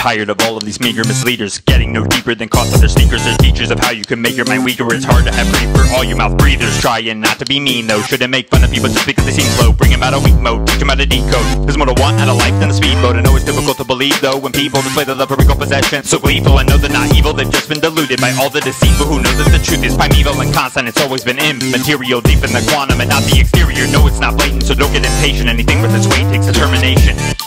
tired of all of these meager misleaders, getting no deeper than caught on their sneakers. They're teachers of how you can make your mind weaker. It's hard to have faith for all you mouth breathers. Trying not to be mean though, shouldn't make fun of people just because they seem slow. Bring them out of weak mode, teach them how to decode. There's more to want out of life than the speedboat. I know it's difficult to believe though when people display their love for regal possession. So gleeful, I know they're not evil, they've just been deluded by all the deceit. But who knows that the truth is primeval and constant. It's always been immaterial, deep in the quantum and not the exterior. No, it's not blatant, so don't get impatient. Anything with its weight takes determination.